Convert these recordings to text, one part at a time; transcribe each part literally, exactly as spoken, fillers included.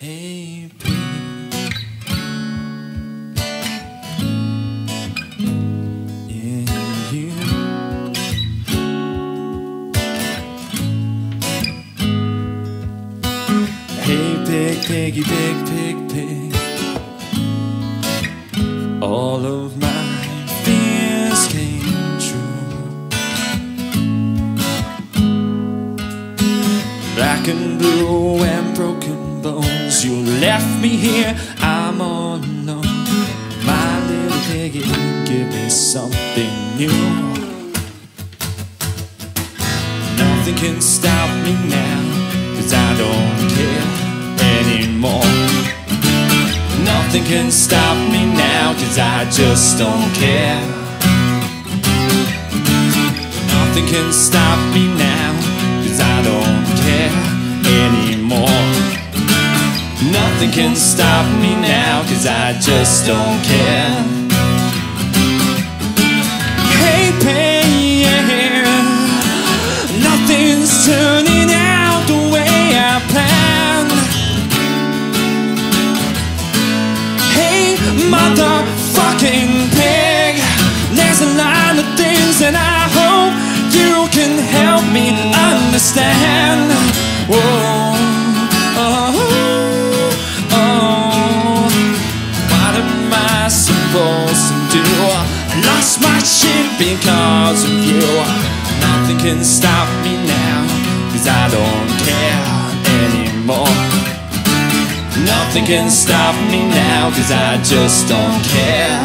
Hey, pig. Yeah, you. Hey, pig, piggy, pig, pig, pig. All of my fears came true. Black and blue and broken bones, you left me here, I'm all alone. My little piggy, give me something new. Nothing can stop me now, 'cause I don't care anymore. Nothing can stop me now, 'cause I just don't care. Nothing can stop me now, 'cause I don't care anymore. Nothing can stop me now, 'cause I just don't care. Hey, pain, nothing's turning out the way I planned. Hey, motherfucking pig, there's a line of things that I hope you can help me understand. Whoa, oh, oh, what am I supposed to do? I lost my shit because of you. Nothing can stop me now, 'cause I don't care anymore. Nothing can stop me now, 'cause I just don't care.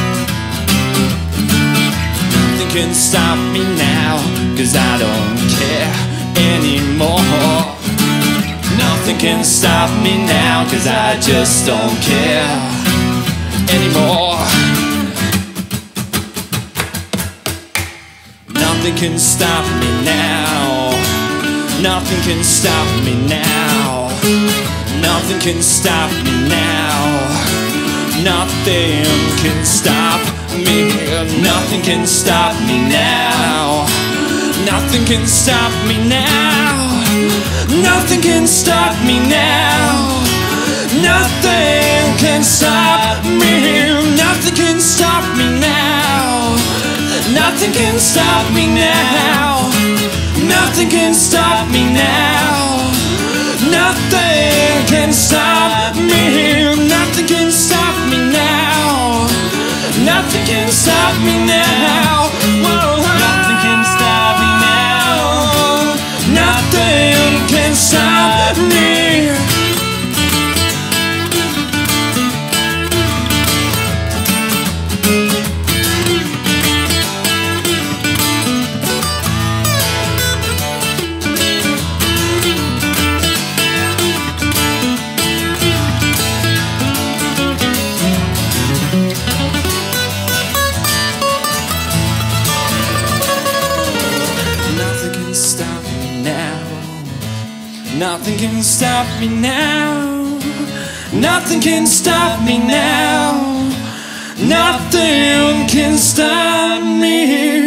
Nothing can stop me now, 'cause I don't care anymore. Nothing can stop me now, 'cause I just don't care anymore. Nothing can stop me now. Nothing can stop me now. Nothing can stop me now. Nothing can stop me. Nothing can stop me now. Nothing can stop me now. Nothing can stop me now. Nothing can stop me. Nothing can stop me now. Nothing can stop me now. Nothing can stop me now. Nothing can stop me. Nothing can stop me now. Nothing can stop me now. Whoa. Nothing can stop me now. Nothing can stop me. Nothing can stop me now. Nothing can stop me now. Nothing can stop me.